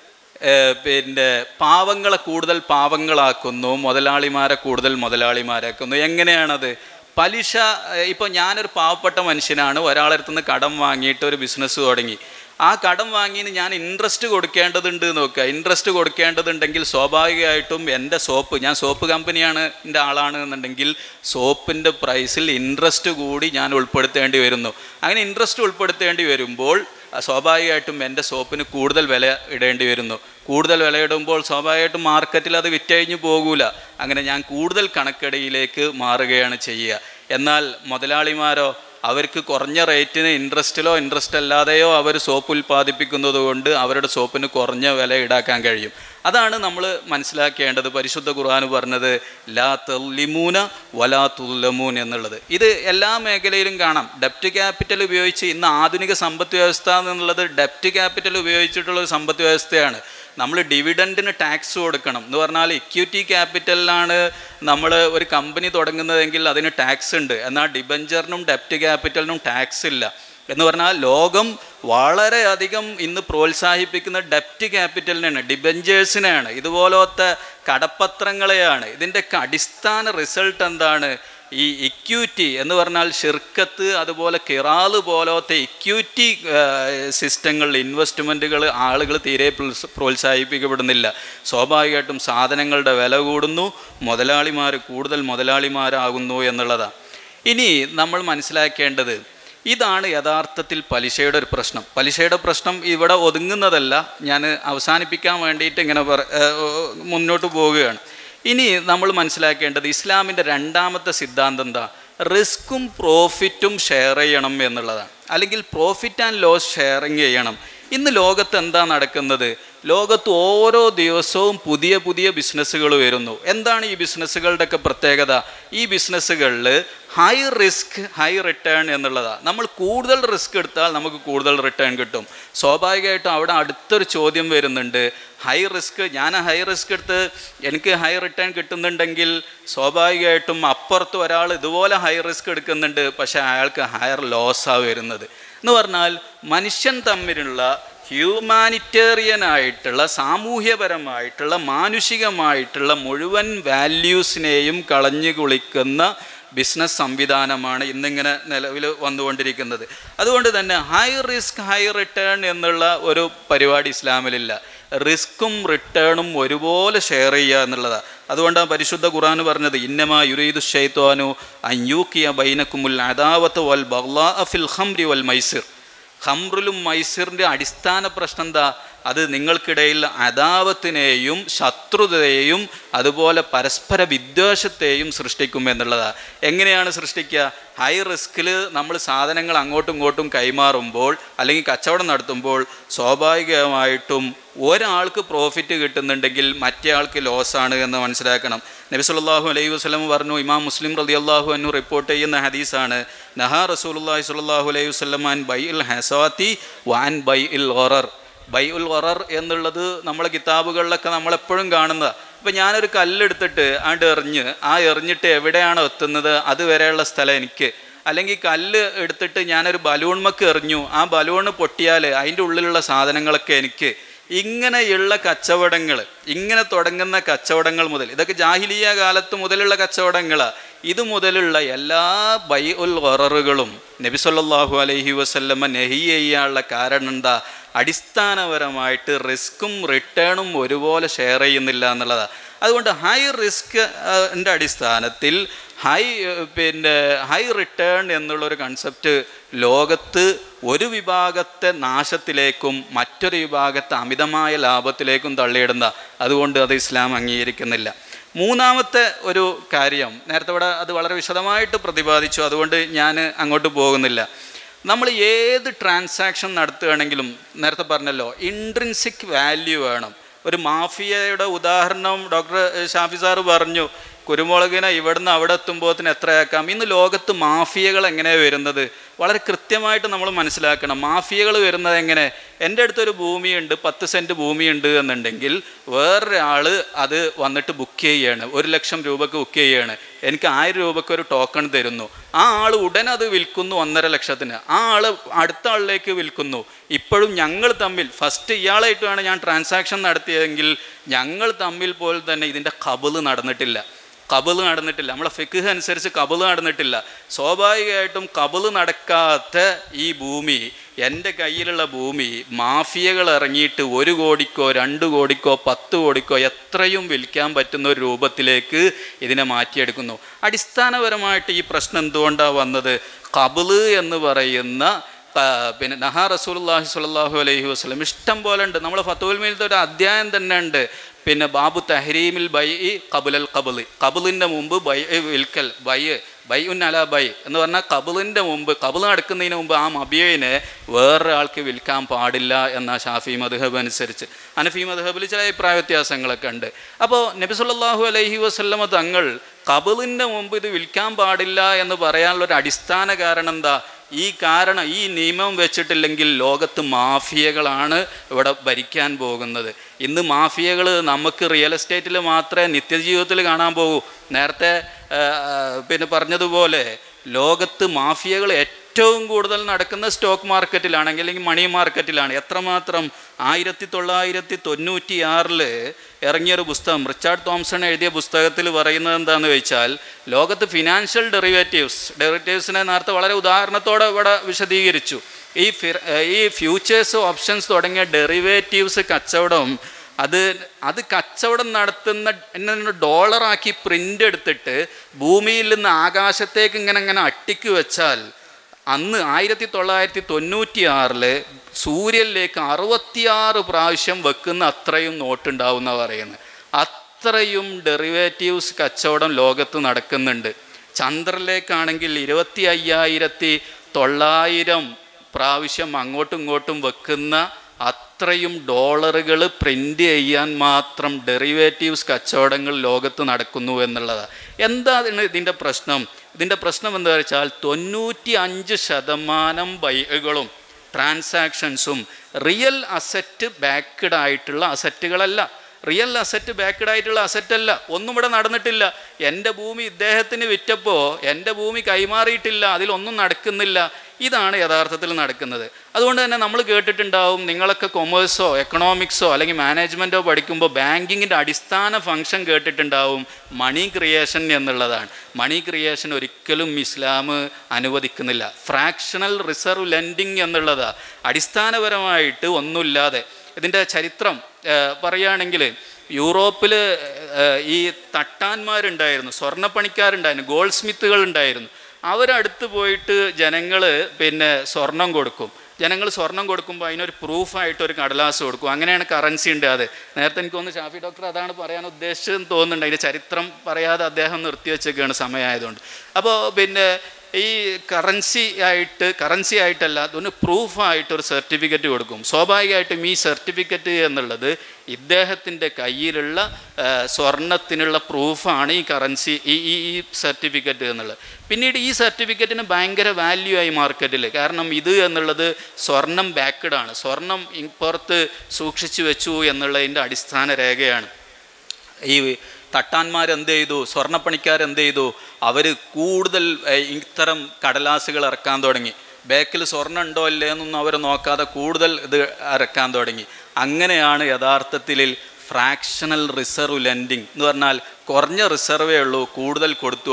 പിന്നെ പാവങ്ങളെ കൂടുതൽ പാവങ്ങളാക്കുന്നു, മുതലാളിമാരെ കൂടുതൽ മുതലാളിമാരാക്കുന്നു. എങ്ങനെയാണത്? പലിശ, ഇപ്പോൾ ഞാനൊരു പാവപ്പെട്ട മനുഷ്യനാണ്, ഒരാളടുത്തുനിന്ന് കടം വാങ്ങിയിട്ട് ഒരു ബിസിനസ് തുടങ്ങി. ആ കടം വാങ്ങിന് ഞാൻ ഇൻട്രസ്റ്റ് കൊടുക്കേണ്ടതുണ്ട് നോക്കുക. ഇൻട്രസ്റ്റ് കൊടുക്കേണ്ടതുണ്ടെങ്കിൽ സ്വാഭാവികമായിട്ടും എൻ്റെ ഞാൻ സോപ്പ് കമ്പനിയാണ് എൻ്റെ ആളാണ് എന്നുണ്ടെങ്കിൽ സോപ്പിൻ്റെ പ്രൈസിൽ ഇൻട്രസ്റ്റ് കൂടി ഞാൻ ഉൾപ്പെടുത്തേണ്ടി വരുന്നു. അങ്ങനെ ഇൻട്രസ്റ്റ് ഉൾപ്പെടുത്തേണ്ടി വരുമ്പോൾ സ്വാഭാവികമായിട്ടും എൻ്റെ സോപ്പിന് കൂടുതൽ വില ഇടേണ്ടി വരുന്നു. കൂടുതൽ വിലയിടുമ്പോൾ സ്വാഭാവികമായിട്ടും മാർക്കറ്റിൽ അത് വിറ്റഴിഞ്ഞു പോകൂല. അങ്ങനെ ഞാൻ കൂടുതൽ കണക്കടിയിലേക്ക് മാറുകയാണ് ചെയ്യുക. എന്നാൽ മുതലാളിമാരോ, അവർക്ക് കുറഞ്ഞ റേറ്റിന് ഇൻട്രസ്റ്റിലോ ഇൻട്രസ്റ്റ് അല്ലാതെയോ അവർ സോപ്പ് ഉൽപ്പാദിപ്പിക്കുന്നത് കൊണ്ട് അവരുടെ സോപ്പിന് കുറഞ്ഞ വില ഈടാക്കാൻ കഴിയും. അതാണ് നമ്മൾ മനസ്സിലാക്കേണ്ടത്. പരിശുദ്ധ ഖുർആൻ പറഞ്ഞത് ലാ തള്ളിമൂന വലാ തുല്ലമൂൻ എന്നുള്ളത്. ഇത് എല്ലാ മേഖലയിലും കാണാം. ഡെപ്റ്റ് ക്യാപിറ്റൽ ഉപയോഗിച്ച് ഇന്ന് ആധുനിക സമ്പദ് വ്യവസ്ഥ എന്നുള്ളത് ഡെപ്റ്റ് ക്യാപിറ്റൽ ഉപയോഗിച്ചിട്ടുള്ളൊരു സമ്പദ് വ്യവസ്ഥയാണ്. നമ്മൾ ഡിവിഡൻറ്റിന് ടാക്സ് കൊടുക്കണം എന്ന് പറഞ്ഞാൽ ഇക്വിറ്റി ക്യാപിറ്റലിലാണ് നമ്മൾ ഒരു കമ്പനി തുടങ്ങുന്നതെങ്കിൽ അതിന് ടാക്സ് ഉണ്ട്. എന്നാൽ ഡിബഞ്ചറിനും ഡെപ്റ്റ് ക്യാപിറ്റലിനും ടാക്സ് ഇല്ല. എന്ന് പറഞ്ഞാൽ ലോകം വളരെയധികം ഇന്ന് പ്രോത്സാഹിപ്പിക്കുന്ന ഡെപ്റ്റ് ക്യാപിറ്റലിനാണ്, ഡിബഞ്ചേഴ്സിനെയാണ്, ഇതുപോലത്തെ കടപ്പത്രങ്ങളെയാണ്. ഇതിൻ്റെയൊക്കെ അടിസ്ഥാന റിസൾട്ട് എന്താണ്? ഈ ഇക്വിറ്റി എന്ന് പറഞ്ഞാൽ ഷിർക്കത്ത്, അതുപോലെ കിറാല് പോലത്തെ ഇക്വിറ്റി സിസ്റ്റങ്ങളിൽ ഇൻവെസ്റ്റ്മെൻറ്റുകൾ ആളുകൾ തീരെ പ്രോത്സാഹിപ്പിക്കപ്പെടുന്നില്ല. സ്വാഭാവികമായിട്ടും സാധനങ്ങളുടെ വില കൂടുന്നു, മുതലാളിമാർ കൂടുതൽ മുതലാളിമാരാകുന്നു എന്നുള്ളതാണ്. ഇനി നമ്മൾ മനസ്സിലാക്കേണ്ടത് ഇതാണ് യഥാർത്ഥത്തിൽ പലിശയുടെ ഒരു പ്രശ്നം. പലിശയുടെ പ്രശ്നം ഇവിടെ ഒതുങ്ങുന്നതല്ല, ഞാൻ അവസാനിപ്പിക്കാൻ വേണ്ടിയിട്ട് ഇങ്ങനെ മുന്നോട്ട് പോവുകയാണ്. ഇനി നമ്മൾ മനസ്സിലാക്കേണ്ടത് ഇസ്ലാമിൻ്റെ രണ്ടാമത്തെ സിദ്ധാന്തം എന്താ? റിസ്ക്കും പ്രോഫിറ്റും ഷെയർ ചെയ്യണം എന്നുള്ളതാണ്. അല്ലെങ്കിൽ പ്രോഫിറ്റ് ആൻഡ് ലോസ് ഷെയറിങ് ചെയ്യണം. ഇന്ന് ലോകത്ത് എന്താ നടക്കുന്നത്? ലോകത്ത് ഓരോ ദിവസവും പുതിയ പുതിയ ബിസിനസ്സുകൾ വരുന്നു. എന്താണ് ഈ ബിസിനസ്സുകളുടെയൊക്കെ പ്രത്യേകത? ഈ ബിസിനസ്സുകളിൽ ഹൈ റിസ്ക് ഹൈ റിട്ടേൺ എന്നുള്ളതാണ്. നമ്മൾ കൂടുതൽ റിസ്ക് എടുത്താൽ നമുക്ക് കൂടുതൽ റിട്ടേൺ കിട്ടും. സ്വാഭാവികമായിട്ടും അവിടെ അടുത്തൊരു ചോദ്യം വരുന്നുണ്ട്. ഞാൻ ഹൈ റിസ്ക് എടുത്ത് എനിക്ക് ഹൈ റിട്ടേൺ കിട്ടുന്നുണ്ടെങ്കിൽ സ്വാഭാവികമായിട്ടും അപ്പുറത്ത് ഒരാൾ ഇതുപോലെ ഹൈ റിസ്ക് എടുക്കുന്നുണ്ട്, പക്ഷേ അയാൾക്ക് ഹയർ ലോസാണ് വരുന്നത്. എന്ന് പറഞ്ഞാൽ മനുഷ്യൻ തമ്മിലുള്ള ഹ്യൂമാനിറ്റേറിയൻ ആയിട്ടുള്ള, സാമൂഹ്യപരമായിട്ടുള്ള, മാനുഷികമായിട്ടുള്ള മുഴുവൻ വാല്യൂസിനെയും കളഞ്ഞു കുളിക്കുന്ന ബിസിനസ് സംവിധാനമാണ് ഇന്നിങ്ങനെ നിലവിൽ വന്നുകൊണ്ടിരിക്കുന്നത്. അതുകൊണ്ട് തന്നെ ഹൈ റിസ്ക് ഹൈ റിട്ടേൺ എന്നുള്ള ഒരു പരിപാടി ഇസ്ലാമിലില്ല. റിസ്ക്കും റിട്ടേണും ഒരുപോലെ ഷെയർ ചെയ്യുക എന്നുള്ളതാണ്. അതുകൊണ്ടാണ് പരിശുദ്ധ ഖുർആൻ പറഞ്ഞത് ഇന്നമാ യുരീദു ശൈത്വാനു അൻ യൂഖിയ ബൈനകുമുൽ അദാവത വൽ ബഗ്ളാഅ ഫിൽ ഖംറി വൽ മൈസിർ. ഖംറിലും മൈസിറിൻ്റെ അടിസ്ഥാന പ്രശ്നം എന്താ? അത് നിങ്ങൾക്കിടയിൽ അദാവത്തിനെയും ശത്രുതയെയും അതുപോലെ പരസ്പര വിദ്വേഷത്തെയും സൃഷ്ടിക്കും എന്നുള്ളതാണ്. എങ്ങനെയാണ് സൃഷ്ടിക്കുക? ഹൈ റിസ്കിൽ നമ്മൾ സാധനങ്ങൾ അങ്ങോട്ടും ഇങ്ങോട്ടും കൈമാറുമ്പോൾ അല്ലെങ്കിൽ കച്ചവടം നടത്തുമ്പോൾ സ്വാഭാവികമായിട്ടും ഒരാൾക്ക് പ്രോഫിറ്റ് കിട്ടുന്നുണ്ടെങ്കിൽ മറ്റേ ആൾക്ക് ലോസാണ് എന്ന് മനസ്സിലാക്കണം. നബി സല്ലല്ലാഹു അലൈഹി വസല്ലം പറഞ്ഞു, ഇമാം മുസ്ലിം റളിയല്ലാഹു അൻഹു റിപ്പോർട്ട് ചെയ്യുന്ന ഹദീസാണ്, നഹാ റസൂലുള്ളാഹി സ്വല്ലല്ലാഹു അലൈഹി വസല്ലം അൻ ബൈഇൽ ഹസാത്തി വഅൻ ബൈഇൽ ഗറർ. ബൈഉൽ ഗറർ എന്നുള്ളത് നമ്മളെ കിതാബുകളിലൊക്കെ നമ്മളെപ്പോഴും കാണുന്നതാണ്. ഇപ്പം ഞാനൊരു കല്ലെടുത്തിട്ട് എറിഞ്ഞിട്ട് എവിടെയാണോ എത്തുന്നത് അതുവരെയുള്ള സ്ഥലം എനിക്ക്. അല്ലെങ്കിൽ കല്ല് എടുത്തിട്ട് ഞാനൊരു ബലൂൺമക്ക് എറിഞ്ഞു, ആ ബലൂണ് പൊട്ടിയാൽ അതിൻ്റെ ഉള്ളിലുള്ള സാധനങ്ങളൊക്കെ എനിക്ക്. ഇങ്ങനെയുള്ള കച്ചവടങ്ങൾ, ഇങ്ങനെ തുടങ്ങുന്ന കച്ചവടങ്ങൾ മുതൽ, ഇതൊക്കെ ജാഹിലിയ കാലത്ത് മുതലുള്ള കച്ചവടങ്ങളാണ്. ഇത് മുതലുള്ള എല്ലാ ബൈഉൽ ഗററുകളും നബി സല്ലല്ലാഹു അലൈഹി വസല്ലമ നഹി ചെയ്യാനുള്ള കാരണം എന്താ? അടിസ്ഥാനപരമായിട്ട് റിസ്ക്കും റിട്ടേണും ഒരുപോലെ ഷെയർ ചെയ്യുന്നില്ല എന്നുള്ളതാണ്. അതുകൊണ്ട് ഹൈ റിസ്കിൻ്റെ അടിസ്ഥാനത്തിൽ ഹൈ റിട്ടേൺ എന്നുള്ളൊരു കൺസെപ്റ്റ് ലോകത്ത് ഒരു വിഭാഗത്തെ നാശത്തിലേക്കും മറ്റൊരു വിഭാഗത്തെ അമിതമായ ലാഭത്തിലേക്കും തള്ളിയിടുന്ന, അതുകൊണ്ട് അത് ഇസ്ലാം അംഗീകരിക്കുന്നില്ല. മൂന്നാമത്തെ ഒരു കാര്യം നേരത്തെ ഇവിടെ അത് വളരെ വിശദമായിട്ട് പ്രതിപാദിച്ചു, അതുകൊണ്ട് ഞാൻ അങ്ങോട്ട് പോകുന്നില്ല. നമ്മൾ ഏത് ട്രാൻസാക്ഷൻ നടത്തുകയാണെങ്കിലും നേരത്തെ പറഞ്ഞല്ലോ ഇൻട്രിൻസിക് വാല്യൂ വേണം. ഒരു മാഫിയയുടെ ഉദാഹരണം ഡോക്ടർ ഷാഫി സാറ് പറഞ്ഞു, കുരുമുളകിനെ ഇവിടുന്ന് അവിടെ എത്തുമ്പോഴത്തിന് എത്രയാക്കാം. ഇന്ന് ലോകത്ത് മാഫിയകൾ എങ്ങനെയാണ് വരുന്നത് വളരെ കൃത്യമായിട്ട് നമ്മൾ മനസ്സിലാക്കണം. മാഫിയകൾ വരുന്നത് എങ്ങനെ? എൻ്റെ അടുത്തൊരു ഭൂമിയുണ്ട്, 10 സെൻറ്റ് ഭൂമിയുണ്ട് എന്നുണ്ടെങ്കിൽ വേറൊരാൾ അത് വന്നിട്ട് ബുക്ക് ചെയ്യുകയാണ്, 1 ലക്ഷം രൂപയ്ക്ക് ബുക്ക് ചെയ്യുകയാണ്, എനിക്ക് 1000 രൂപയ്ക്ക് ഒരു ടോക്കൺ തരുന്നു. ആ ആൾ ഉടനെ അത് വിൽക്കുന്നു 1.5 ലക്ഷത്തിന്. ആ ആൾ അടുത്ത ആളിലേക്ക് വിൽക്കുന്നു. ഇപ്പോഴും ഞങ്ങൾ തമ്മിൽ ഫസ്റ്റ് ഇയാളായിട്ടുമാണ് ഞാൻ ട്രാൻസാക്ഷൻ നടത്തിയതെങ്കിൽ ഞങ്ങൾ തമ്മിൽ പോലും തന്നെ ഇതിൻ്റെ ഖബള് നടന്നിട്ടില്ല. നമ്മളെ ഫിഖ് അനുസരിച്ച് ഖബള് നടന്നിട്ടില്ല. സ്വാഭാവികമായിട്ടും ഖബള് നടക്കാത്ത ഈ ഭൂമി, എൻ്റെ കയ്യിലുള്ള ഭൂമി മാഫിയകൾ ഇറങ്ങിയിട്ട് 1 കോടിക്കോ 2 കോടിക്കോ 10 കോടിക്കോ എത്രയും വിൽക്കാൻ പറ്റുന്ന ഒരു രൂപത്തിലേക്ക് ഇതിനെ മാറ്റിയെടുക്കുന്നു. അടിസ്ഥാനപരമായിട്ട് ഈ പ്രശ്നം എന്തുകൊണ്ടാണ് വന്നത്? ഖബള് എന്ന് പറയുന്ന നഹാ റസൂലുള്ളാഹി സ്വല്ലല്ലാഹു അലൈഹി വസല്ലം ഇഷ്ടം പോലെ ഉണ്ട്. നമ്മൾ ഫത്തുൽ മീനിലത്തെ ഒരു അധ്യായം തന്നെ ഉണ്ട്. ബാബു തഹരീമിൽ ബൈ ഖബുലൽ ഖബള്, ഖബളിൻ്റെ മുമ്പ് ബൈ വിൽക്കൽ, ബൈ ഉൻ അല ബൈ എന്ന് പറഞ്ഞാൽ ഖബളിൻ്റെ മുമ്പ്, ഖബള് നടക്കുന്നതിന് മുമ്പ് ആ മബിയനെ വേറൊരാൾക്ക് വിൽക്കാൻ പാടില്ല എന്ന ഷാഫി മദ്ഹബ് അനുസരിച്ച്. ഹനഫി മദ്ഹബിൽ ചില അഭിപ്രായ വ്യത്യാസങ്ങളൊക്കെ ഉണ്ട്. അപ്പോൾ നബി സല്ലല്ലാഹു അലൈഹി വസല്ലമ തങ്ങൾ ഖബളിൻ്റെ മുമ്പ് ഇത് വിൽക്കാൻ പാടില്ല എന്ന് പറയാനുള്ളൊരു അടിസ്ഥാന കാരണം എന്താ? ഈ നിയമം വെച്ചിട്ടില്ലെങ്കിൽ ലോകത്ത് മാഫിയകളാണ് ഇവിടെ ഭരിക്കാൻ പോകുന്നത്. ഇന്ന് മാഫിയകൾ നമുക്ക് റിയൽ എസ്റ്റേറ്റിൽ മാത്രമേ നിത്യജീവിതത്തിൽ കാണാൻ പോകൂ. നേരത്തെ പറഞ്ഞതുപോലെ ലോകത്ത് മാഫിയകൾ ഏറ്റവും കൂടുതൽ നടക്കുന്ന സ്റ്റോക്ക് മാർക്കറ്റിലാണെങ്കിൽ അല്ലെങ്കിൽ മണി മാർക്കറ്റിലാണ്. എത്രമാത്രം 1996 ഇറങ്ങിയൊരു പുസ്തകം, റിച്ചാർഡ് തോംസൺ എഴുതിയ പുസ്തകത്തിൽ പറയുന്നത് എന്താണെന്ന് വെച്ചാൽ, ലോകത്ത് ഫിനാൻഷ്യൽ ഡെറിവേറ്റീവ്സിനെ നേരത്തെ വളരെ ഉദാഹരണത്തോടെ ഇവിടെ വിശദീകരിച്ചു. ഈ ഫ്യൂച്ചേഴ്സ് ഓപ്ഷൻസ് തുടങ്ങിയ ഡെറിവേറ്റീവ്സ് കച്ചവടം, അത് കച്ചവടം നടത്തുന്ന ഡോളറാക്കി പ്രിൻ്റ് എടുത്തിട്ട് ഭൂമിയിൽ നിന്ന് ആകാശത്തേക്ക് ഇങ്ങനെ അട്ടിക്ക് വെച്ചാൽ അന്ന് 1996 സൂര്യനിലേക്ക് 66 പ്രാവശ്യം വെക്കുന്ന അത്രയും നോട്ടുണ്ടാവുന്ന പറയുന്നത്. അത്രയും ഡെറിവേറ്റീവ്സ് കച്ചവടം ലോകത്ത് നടക്കുന്നുണ്ട്. ചന്ദ്രനിലേക്കാണെങ്കിൽ 25,900 പ്രാവശ്യം അങ്ങോട്ടും ഇങ്ങോട്ടും വെക്കുന്ന അത്രയും ഡോളറുകൾ പ്രിൻ്റ് ചെയ്യാൻ മാത്രം ഡെറിവേറ്റീവ്സ് കച്ചവടങ്ങൾ ലോകത്ത് നടക്കുന്നു എന്നുള്ളതാണ്. എന്താണ് ഇതിൻ്റെ പ്രശ്നം? ഇതിൻ്റെ പ്രശ്നം എന്താ വെച്ചാൽ 95% ബൈകളും ട്രാൻസാക്ഷൻസും റിയൽ അസറ്റ് ബാക്ക്ഡ് ആയിട്ടുള്ള അസറ്റുകളല്ല. റിയൽ അസറ്റ് ബാക്ക്ഡ് ആയിട്ടുള്ള അസറ്റല്ല. ഒന്നും ഇവിടെ നടന്നിട്ടില്ല. എൻ്റെ ഭൂമി ഇദ്ദേഹത്തിന് വിറ്റപ്പോൾ എൻ്റെ ഭൂമി കൈമാറിയിട്ടില്ല, അതിലൊന്നും നടക്കുന്നില്ല. ഇതാണ് യഥാർത്ഥത്തിൽ നടക്കുന്നത്. അതുകൊണ്ട് തന്നെ നമ്മൾ കേട്ടിട്ടുണ്ടാവും, നിങ്ങളൊക്കെ കൊമേഴ്സോ എക്കണോമിക്സോ അല്ലെങ്കിൽ മാനേജ്മെൻറ്റോ പഠിക്കുമ്പോൾ ബാങ്കിങ്ങിൻ്റെ അടിസ്ഥാന ഫംഗ്ഷൻ കേട്ടിട്ടുണ്ടാവും, മണി ക്രിയേഷൻ എന്നുള്ളതാണ്. മണി ക്രിയേഷൻ ഒരിക്കലും ഇസ്ലാം അനുവദിക്കുന്നില്ല. ഫ്രാക്ഷണൽ റിസർവ് ലെൻഡിങ് എന്നുള്ളതാണ്. അടിസ്ഥാനപരമായിട്ട് ഒന്നുമില്ലാതെ ഇതിൻ്റെ ചരിത്രം പറയുകയാണെങ്കിൽ, യൂറോപ്പിൽ ഈ തട്ടാന്മാരുണ്ടായിരുന്നു, സ്വർണ്ണപ്പണിക്കാരുണ്ടായിരുന്നു, ഗോൾഡ് സ്മിത്തുകൾ ഉണ്ടായിരുന്നു. അവരടുത്ത് പോയിട്ട് ജനങ്ങൾ സ്വർണം കൊടുക്കും. ജനങ്ങൾ സ്വർണം കൊടുക്കുമ്പോൾ അതിനൊരു പ്രൂഫായിട്ടൊരു കടലാസ് കൊടുക്കും. അങ്ങനെയാണ് കറൻസി ഉണ്ട്. അത് നേരത്തെ എനിക്ക് തോന്നുന്നു ഷാഫി ഡോക്ടർ അതാണ് പറയാൻ ഉദ്ദേശിച്ചതെന്ന് തോന്നുന്നുണ്ട്. അതിൻ്റെ ചരിത്രം പറയാതെ അദ്ദേഹം നിർത്തിവെച്ചൊക്കെയാണ് സമയമായതുകൊണ്ട്. അപ്പോൾ ഈ കറൻസി ആയിട്ടല്ല, അതൊന്ന് പ്രൂഫായിട്ടൊരു സർട്ടിഫിക്കറ്റ് കൊടുക്കും. സ്വാഭാവികമായിട്ടും ഈ സർട്ടിഫിക്കറ്റ് എന്നുള്ളത് ഇദ്ദേഹത്തിൻ്റെ കയ്യിലുള്ള സ്വർണത്തിനുള്ള പ്രൂഫാണ് ഈ കറൻസി, ഈ സർട്ടിഫിക്കറ്റ് എന്നുള്ളത്. പിന്നീട് ഈ സർട്ടിഫിക്കറ്റിന് ഭയങ്കര വാല്യൂ ആയി മാർക്കറ്റിൽ. കാരണം ഇത് എന്നുള്ളത് സ്വർണം ബാക്ക്ഡ് ആണ്, സ്വർണം പുറത്ത് സൂക്ഷിച്ചു വെച്ചു എന്നുള്ളതിൻ്റെ അടിസ്ഥാന രേഖയാണ്. ഈ തട്ടാന്മാരെന്ത് ചെയ്തു, സ്വർണ്ണപ്പണിക്കാരെന്ത് ചെയ്തു, അവർ കൂടുതൽ ഇത്തരം കടലാസുകൾ ഇറക്കാൻ തുടങ്ങി. ബാക്കിൽ സ്വർണ്ണം ഉണ്ടോ ഇല്ലേ എന്നൊന്നും അവർ നോക്കാതെ കൂടുതൽ ഇത് ഇറക്കാൻ തുടങ്ങി. അങ്ങനെയാണ് യഥാർത്ഥത്തിൽ ഫ്രാക്ഷണൽ റിസർവ് ലെൻഡിങ് എന്ന് പറഞ്ഞാൽ കുറഞ്ഞ റിസർവേ ഉള്ളൂ, കൂടുതൽ കൊടുത്തുകൊള്ളുക.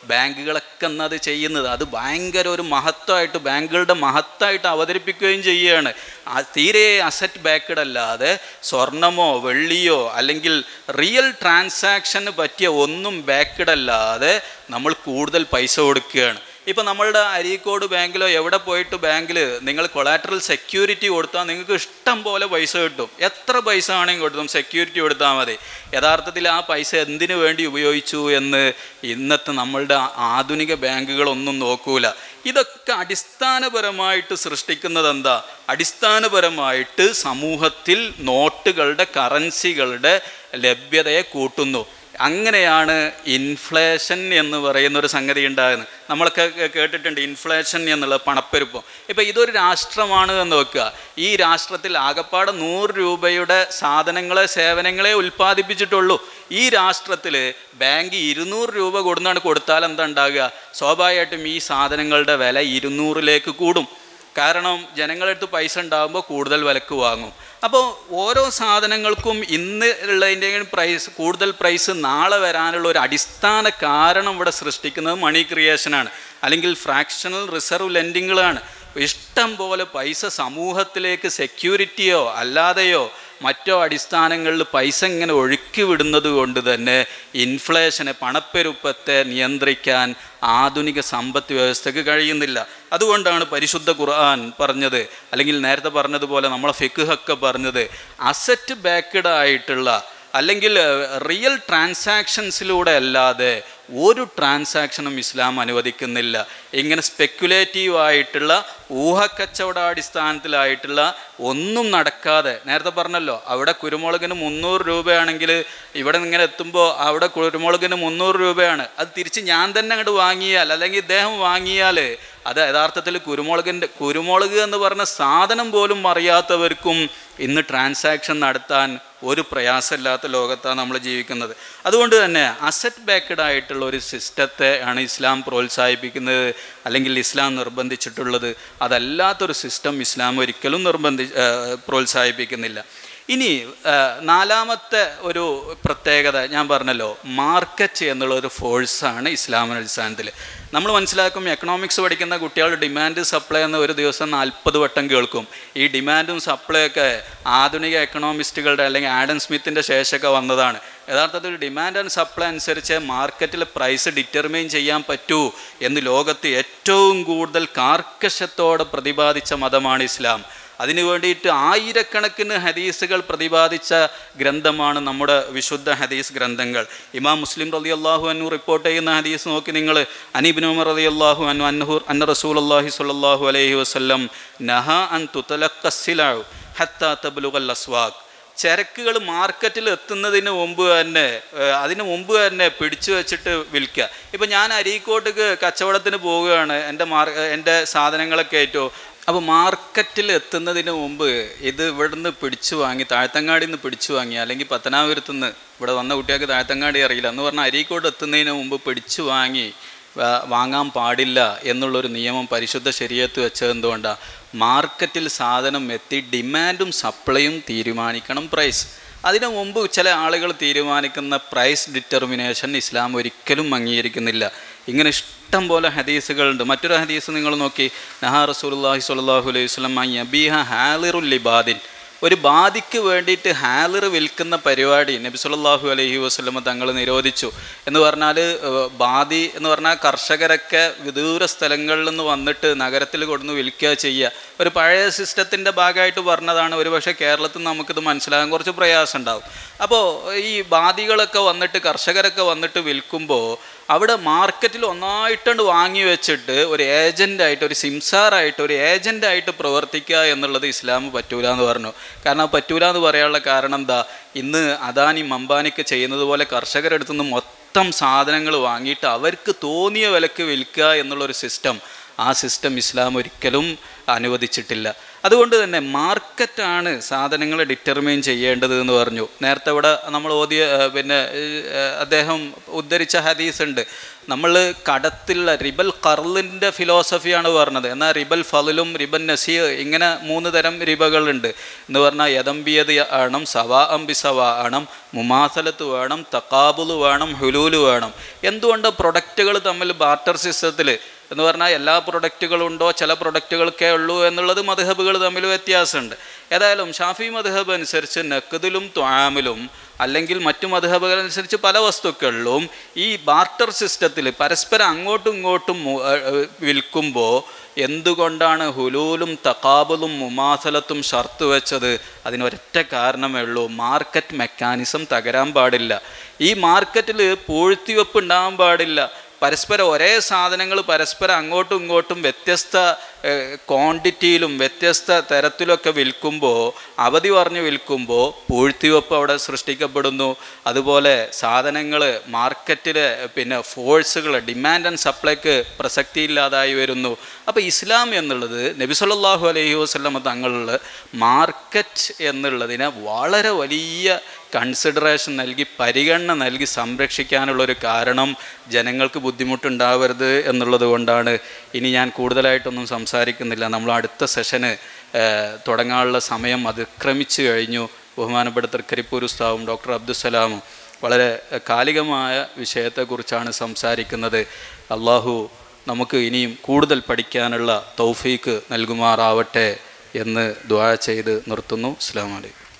ബാങ്കുകളൊക്കെ എന്നത് ചെയ്യുന്നത്. അത് ഭയങ്കര ഒരു മഹത്വമായിട്ട് ബാങ്കുകളുടെ മഹത്വമായിട്ട് അവതരിപ്പിക്കുകയും ചെയ്യുകയാണ്. തീരെ അസറ്റ് ബാക്ക്ഡ് അല്ലാതെ സ്വർണമോ വെള്ളിയോ അല്ലെങ്കിൽ റിയൽ ട്രാൻസാക്ഷന് പറ്റിയ ഒന്നും ബാക്ക്ഡ് അല്ലാതെ നമ്മൾ കൂടുതൽ പൈസ കൊടുക്കുകയാണ്. ഇപ്പോൾ നമ്മളുടെ അരീക്കോട് ബാങ്കിലോ എവിടെ പോയിട്ട് ബാങ്കിൽ നിങ്ങൾ കൊളാറ്ററൽ സെക്യൂരിറ്റി കൊടുത്താൽ നിങ്ങൾക്ക് ഇഷ്ടം പോലെ പൈസ കിട്ടും. എത്ര പൈസ ആണെങ്കിൽ കൊടുത്തും സെക്യൂരിറ്റി കൊടുത്താൽ മതി. യഥാർത്ഥത്തിൽ ആ പൈസ എന്തിനു വേണ്ടി ഉപയോഗിച്ചു എന്ന് ഇന്നത്തെ നമ്മളുടെ ആധുനിക ബാങ്കുകളൊന്നും നോക്കൂല. ഇതൊക്കെ അടിസ്ഥാനപരമായിട്ട് സൃഷ്ടിക്കുന്നത് എന്താ? അടിസ്ഥാനപരമായിട്ട് സമൂഹത്തിൽ നോട്ടുകളുടെ കറൻസികളുടെ ലഭ്യതയെ കൂട്ടുന്നു. അങ്ങനെയാണ് ഇൻഫ്ലേഷൻ എന്ന് പറയുന്നൊരു സംഗതി ഉണ്ടാകുന്നത്. നമ്മളൊക്കെ കേട്ടിട്ടുണ്ട് ഇൻഫ്ലേഷൻ എന്നുള്ള പണപ്പെരുപ്പം. ഇപ്പോൾ ഇതൊരു രാഷ്ട്രമാണ് എന്ന് വെക്കുക. ഈ രാഷ്ട്രത്തിൽ ആകപ്പാടെ 100 രൂപയുടെ സാധനങ്ങളെ സേവനങ്ങളെ ഉൽപ്പാദിപ്പിച്ചിട്ടുള്ളൂ. ഈ രാഷ്ട്രത്തിൽ ബാങ്ക് 200 രൂപ കൊടുത്താൽ എന്താ ഉണ്ടാകുക? സ്വാഭാവികമായിട്ടും ഈ സാധനങ്ങളുടെ വില 200ലേക്ക് കൂടും. കാരണം ജനങ്ങളടുത്ത് പൈസ ഉണ്ടാകുമ്പോൾ കൂടുതൽ വിലക്ക് വാങ്ങും. അപ്പോൾ ഓരോ സാധനങ്ങൾക്കും ഇന്ന് ഉള്ളതിൻ്റെയും കൂടുതൽ പ്രൈസ് നാളെ വരാനുള്ള ഒരു അടിസ്ഥാന കാരണം ഇവിടെ സൃഷ്ടിക്കുന്നത് മണി ക്രിയേഷനാണ്, അല്ലെങ്കിൽ ഫ്രാക്ഷണൽ റിസർവ് ലെൻഡിങ്ങുകളാണ്. ഇഷ്ടം പോലെ പൈസ സമൂഹത്തിലേക്ക് സെക്യൂരിറ്റിയോ അല്ലാതെയോ മറ്റോ അടിസ്ഥാനങ്ങളിൽ പൈസ ഇങ്ങനെ ഒഴുക്കി വിടുന്നത് കൊണ്ട് തന്നെ ഇൻഫ്ലേഷനെ, പണപ്പെരുപ്പത്തെ നിയന്ത്രിക്കാൻ ആധുനിക സമ്പദ് വ്യവസ്ഥയ്ക്ക് കഴിയുന്നില്ല. അതുകൊണ്ടാണ് പരിശുദ്ധ ഖുർആൻ പറഞ്ഞത്, അല്ലെങ്കിൽ നേരത്തെ പറഞ്ഞതുപോലെ നമ്മളെ ഫിഖ്ഹൊക്കെ പറഞ്ഞത്, അസറ്റ് ബാക്ക്ഡ് ആയിട്ടുള്ള അല്ലെങ്കിൽ റിയൽ ട്രാൻസാക്ഷൻസിലൂടെ അല്ലാതെ ഒരു ട്രാൻസാക്ഷനും ഇസ്ലാം അനുവദിക്കുന്നില്ല. ഇങ്ങനെ സ്പെക്കുലേറ്റീവായിട്ടുള്ള ഊഹക്കച്ചവടാടിസ്ഥാനത്തിലായിട്ടുള്ള ഒന്നും നടക്കാതെ, നേരത്തെ പറഞ്ഞല്ലോ അവിടെ കുരുമുളകിന് 300 രൂപയാണെങ്കിൽ ഇവിടെ ഇങ്ങനെ എത്തുമ്പോൾ അവിടെ കുരുമുളകിന് 300 രൂപയാണ്. അത് തിരിച്ച് ഞാൻ തന്നെ അങ്ങോട്ട് വാങ്ങിയാൽ അല്ലെങ്കിൽ ഇദ്ദേഹം വാങ്ങിയാൽ അത് യഥാർത്ഥത്തിൽ കുരുമുളക് എന്ന് പറഞ്ഞ സാധനം പോലും അറിയാത്തവർക്കും ഇന്ന് ട്രാൻസാക്ഷൻ നടത്താൻ ഒരു പ്രയാസമില്ലാത്ത ലോകത്താണ് നമ്മൾ ജീവിക്കുന്നത്. അതുകൊണ്ട് തന്നെ അസറ്റ് ബാക്ക്ഡ് ആയിട്ടുള്ള ഒരു സിസ്റ്റത്തെ ആണ് ഇസ്ലാം പ്രോത്സാഹിപ്പിക്കുന്നത്, അല്ലെങ്കിൽ ഇസ്ലാം നിർബന്ധിച്ചിട്ടുള്ളത്. അതല്ലാത്തൊരു സിസ്റ്റം ഇസ്ലാം ഒരിക്കലും പ്രോത്സാഹിപ്പിക്കുന്നില്ല. ഇനി നാലാമത്തെ ഒരു പ്രത്യേകത ഞാൻ പറഞ്ഞല്ലോ, മാർക്കറ്റ് എന്നുള്ളൊരു ഫോഴ്സാണ് ഇസ്ലാമിൻ്റെ അടിസ്ഥാനത്തിൽ. നമ്മൾ മനസ്സിലാക്കും, എക്കണോമിക്സ് പഠിക്കുന്ന കുട്ടികൾ ഡിമാൻഡ് സപ്ലൈ എന്ന് ഒരു ദിവസം 40 വട്ടം കേൾക്കും. ഈ ഡിമാൻഡും സപ്ലൈ ഒക്കെ ആധുനിക എക്കണോമിസ്റ്റുകളുടെ അല്ലെങ്കിൽ ആഡം സ്മിത്തിൻ്റെ ശേഷമൊക്കെ വന്നതാണ്. യഥാർത്ഥത്തിൽ ഡിമാൻഡ് ആൻഡ് സപ്ലൈ അനുസരിച്ച് മാർക്കറ്റിൽ പ്രൈസ് ഡിറ്റർമൈൻ ചെയ്യാൻ പറ്റൂ എന്ന് ലോകത്ത് ഏറ്റവും കൂടുതൽ കാർക്കശത്തോടെ പ്രതിപാദിച്ച മതമാണ് ഇസ്ലാം. അതിനു വേണ്ടിയിട്ട് ആയിരക്കണക്കിന് ഹദീസുകൾ പ്രതിപാദിച്ച ഗ്രന്ഥമാണ് നമ്മുടെ വിശുദ്ധ ഹദീസ് ഗ്രന്ഥങ്ങൾ. ഇമാം മുസ്ലിം റളിയല്ലാഹു അൻഹു റിപ്പോർട്ട് ചെയ്യുന്ന ഹദീസ് നോക്കി നിങ്ങൾ, അനിബ്നു ഉമർ റളിയല്ലാഹു അൻഹു അന്ന റസൂലുള്ളാഹി സ്വല്ലല്ലാഹു അലൈഹി വസല്ലം നഹാ അൻ തുതലഖസ്സിലഉ ഹത്താ തബ്ലുഗൽ അസ്വാഖ്. ചരക്കുകൾ മാർക്കറ്റിൽ എത്തുന്നതിന് മുമ്പ് തന്നെ പിടിച്ചു വെച്ചിട്ട് വിൽക്കുക. ഇപ്പം ഞാൻ അരീക്കോട്ടേക്ക് കച്ചവടത്തിന് പോവുകയാണ്, എൻ്റെ സാധനങ്ങളൊക്കെ ഏറ്റവും. അപ്പോൾ മാർക്കറ്റിൽ എത്തുന്നതിന് മുമ്പ് ഇത് ഇവിടുന്ന് പിടിച്ചു വാങ്ങി, താഴത്തങ്ങാടിയിൽ നിന്ന് പിടിച്ചു വാങ്ങി, അല്ലെങ്കിൽ പത്തനാപുരത്തു നിന്ന്, ഇവിടെ വന്ന കുട്ടികൾക്ക് താഴത്തങ്ങാടി അറിയില്ല എന്ന് പറഞ്ഞാൽ അരീക്കോട് എത്തുന്നതിന് മുമ്പ് പിടിച്ചു വാങ്ങാൻ പാടില്ല എന്നുള്ളൊരു നിയമം പരിശുദ്ധ ശരീഅത്ത് വെച്ചത് എന്തുകൊണ്ടാണ്? മാർക്കറ്റിൽ സാധനം എത്തി ഡിമാൻഡും സപ്ലൈയും തീരുമാനിക്കണം പ്രൈസ്. അതിനു മുമ്പ് ചില ആളുകൾ തീരുമാനിക്കുന്ന പ്രൈസ് ഡിറ്റർമിനേഷൻ ഇസ്ലാം ഒരിക്കലും അംഗീകരിക്കുന്നില്ല. ഇങ്ങനെ ഇഷ്ടം പോലെ ഹദീസുകളുണ്ട്. മറ്റൊരു ഹദീസ് നിങ്ങൾ നോക്കി, നഹാ റസൂലുള്ളാഹി സ്വല്ലല്ലാഹു അലൈഹി വസല്ലം യബീഹ ഹാലിറുൽ ലിബാദിൻ. ഒരു ബാദിക്ക് വേണ്ടിയിട്ട് ഹാലിർ വിൽക്കുന്ന പരിപാടി നബി സല്ലല്ലാഹു അലൈഹി വസല്ലം തങ്ങൾ നിരോധിച്ചു. എന്ന് പറഞ്ഞാൽ ബാദി എന്ന് പറഞ്ഞാൽ കർഷകരൊക്കെ വിദൂര സ്ഥലങ്ങളിൽ നിന്ന് വന്നിട്ട് നഗരത്തിൽ കൊടുന്ന് വിൽക്കുക ചെയ്യുക. ഒരു പഴയ സിസ്റ്റത്തിൻ്റെ ഭാഗമായിട്ട് പറഞ്ഞതാണ്. ഒരുപക്ഷെ കേരളത്തിൽ നമുക്കിത് മനസ്സിലാകാൻ കുറച്ച് പ്രയാസം ഉണ്ടാകും. അപ്പോൾ ഈ ബാദികളൊക്കെ വന്നിട്ട്, കർഷകരൊക്കെ വന്നിട്ട് വിൽക്കുമ്പോൾ അവിടെ മാർക്കറ്റിൽ ഒന്നായിട്ടുണ്ട് വാങ്ങി വെച്ചിട്ട് ഒരു ഏജൻ്റായിട്ട്, ഒരു സിംസാറായിട്ട്, ഒരു ഏജൻ്റായിട്ട് പ്രവർത്തിക്കുക എന്നുള്ളത് ഇസ്ലാം പറ്റൂല എന്ന് പറഞ്ഞു. കാരണം പറ്റൂല എന്ന് പറയാനുള്ള കാരണം എന്താ? ഇന്ന് അദാനി അംബാനിക്ക് ചെയ്യുന്നത് പോലെ കർഷകരെടുത്തു നിന്ന് മൊത്തം സാധനങ്ങൾ വാങ്ങിയിട്ട് അവർക്ക് തോന്നിയ വിലക്ക് വിൽക്കുക എന്നുള്ളൊരു സിസ്റ്റം, ആ സിസ്റ്റം ഇസ്ലാം ഒരിക്കലും അനുവദിച്ചിട്ടില്ല. അതുകൊണ്ട് തന്നെ മാർക്കറ്റാണ് സാധനങ്ങളെ ഡിറ്റർമൈൻ ചെയ്യേണ്ടത് എന്ന് പറഞ്ഞു. നേരത്തെ ഇവിടെ നമ്മൾ ഓതിയ അദ്ദേഹം ഉദ്ധരിച്ച ഹദീസ് ഉണ്ട്. നമ്മൾ കടത്തിലുള്ള റിബൽ ഖർലിൻ്റെ ഫിലോസഫിയാണ് പറഞ്ഞത്. എന്നാൽ റിബൽ ഫളിലും റിബൽ നസീ ഇങ്ങനെ 3 തരം റിബകളുണ്ട് എന്ന് പറഞ്ഞാൽ യദംബിയത് വേണം, സവാ അംബി സവാ വേണം, മുമാസലത്ത് വേണം, തക്കാബുല് വേണം, ഹുലൂല് വേണം. എന്തുകൊണ്ട് പ്രൊഡക്റ്റുകൾ തമ്മിൽ ബാർട്ടർ സിസ്റ്റത്തിൽ എന്ന് പറഞ്ഞാൽ എല്ലാ പ്രൊഡക്റ്റുകളുണ്ടോ ചില പ്രൊഡക്റ്റുകൾക്കേ ഉള്ളൂ എന്നുള്ളത് മദ്ഹബുകൾ തമ്മിൽ വ്യത്യാസമുണ്ട്. ഏതായാലും ഷാഫി മദ്ഹബ് അനുസരിച്ച് നഖദിലും ത്വാമിലും അല്ലെങ്കിൽ മറ്റു മദ്ഹബുകൾ അനുസരിച്ച് പല വസ്തുക്കളിലും ഈ ബാർട്ടർ സിസ്റ്റത്തിൽ പരസ്പരം അങ്ങോട്ടും ഇങ്ങോട്ടും വിൽക്കുമ്പോൾ എന്തുകൊണ്ടാണ് ഹുലൂലും തക്കാബുലും മുമാസലത്തും ഷർത്ത് വെച്ചത്? അതിനൊരൊറ്റ കാരണമേ ഉള്ളൂ, മാർക്കറ്റ് മെക്കാനിസം തകരാൻ പാടില്ല. ഈ മാർക്കറ്റിൽ പൂഴ്ത്തിവെപ്പ് ഉണ്ടാകാൻ പാടില്ല. പരസ്പരം ഒരേ സാധനങ്ങൾ പരസ്പരം അങ്ങോട്ടും ഇങ്ങോട്ടും വ്യത്യസ്ത ക്വാണ്ടിറ്റിയിലും വ്യത്യസ്ത തരത്തിലൊക്കെ വിൽക്കുമ്പോൾ, അവധി പറഞ്ഞ് വിൽക്കുമ്പോൾ പൂഴ്ത്തിവെപ്പ് അവിടെ സൃഷ്ടിക്കപ്പെടുന്നു. അതുപോലെ സാധനങ്ങൾ മാർക്കറ്റിലെ ഫോഴ്സുകൾ ഡിമാൻഡ് ആൻഡ് സപ്ലൈക്ക് പ്രസക്തിയില്ലാതായി വരുന്നു. അപ്പോൾ ഇസ്ലാം എന്നുള്ളത് നബി സല്ലല്ലാഹു അലൈഹി വസല്ലം തങ്ങളിൽ മാർക്കറ്റ് എന്നുള്ളതിനെ വളരെ വലിയ കൺസിഡറേഷൻ നൽകി പരിഗണന നൽകി സംരക്ഷിക്കാനുള്ളൊരു കാരണം ജനങ്ങൾക്ക് ബുദ്ധിമുട്ടുണ്ടാവരുത് എന്നുള്ളത് കൊണ്ടാണ്. ഇനി ഞാൻ കൂടുതലായിട്ടൊന്നും സംസാരിക്കുന്നില്ല. നമ്മൾ അടുത്ത സെഷന് തുടങ്ങാനുള്ള സമയം അതിക്രമിച്ചു കഴിഞ്ഞു. ബഹുമാനപ്പെട്ട തൃക്കരിപ്പൂർ ഉസ്താദും ഡോക്ടർ അബ്ദുസ്സലാമും വളരെ കാലികമായ വിഷയത്തെക്കുറിച്ചാണ് സംസാരിക്കുന്നത്. അള്ളാഹു നമുക്ക് ഇനിയും കൂടുതൽ പഠിക്കാനുള്ള തൗഫീക്ക് നൽകുമാറാവട്ടെ എന്ന് ദുആ ചെയ്ത് നിർത്തുന്നു. അസ്സലാമു അലൈക്കും.